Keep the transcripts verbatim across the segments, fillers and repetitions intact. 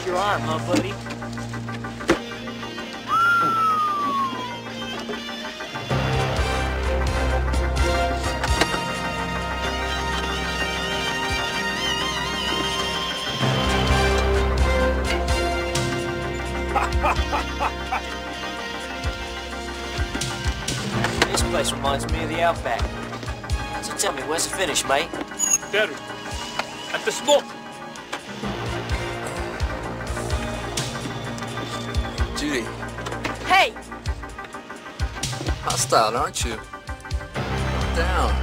Broke your arm, huh, buddy? This place reminds me of the Outback. So tell me, where's the finish, mate? There. At the smoke. Judy, Hey! hostile, aren't you? Calm down.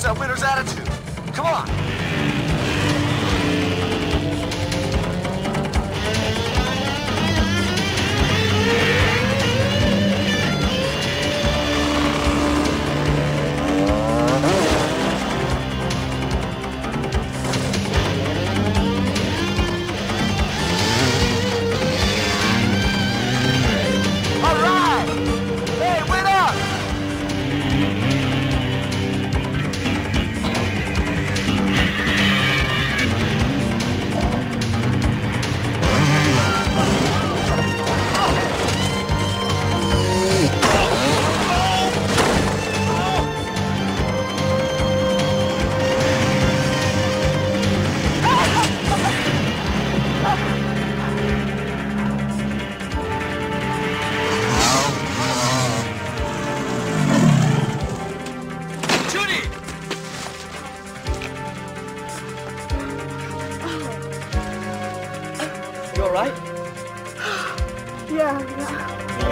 Use that winner's attitude. Come on. You all right? Yeah, yeah.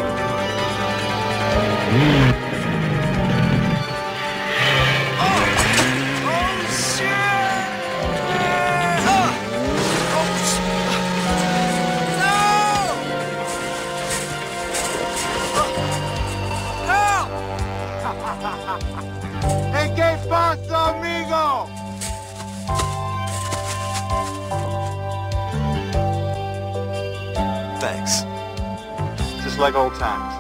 Hey, ¿qué pasa, amigo? Thanks. Just like old times.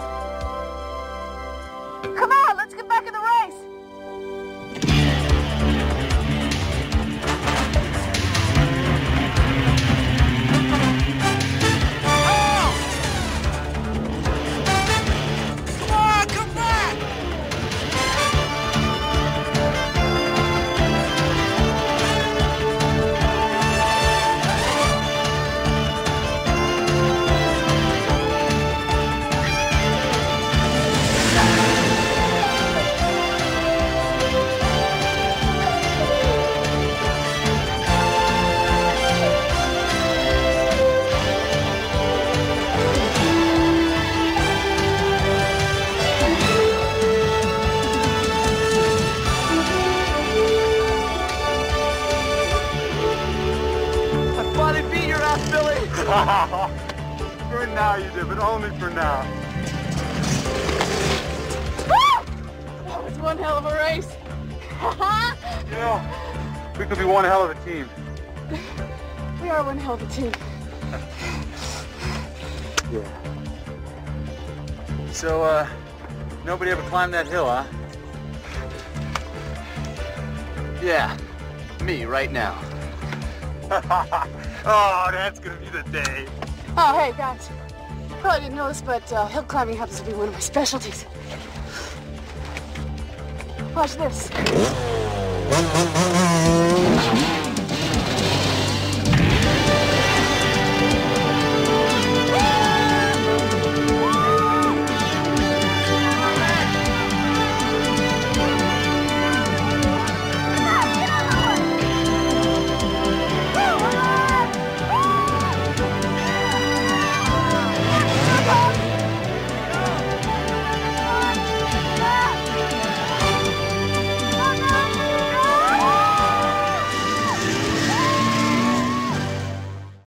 Come on, let's get back in the race. For now you did, but only for now. That was one hell of a race. You know, we could be one hell of a team. We are one hell of a team. Yeah. So, uh, nobody ever climbed that hill, huh? Yeah, me right now. Oh, that's gonna be the day. Oh, hey, guys. Probably didn't know this, but uh, hill climbing happens to be one of my specialties. Watch this.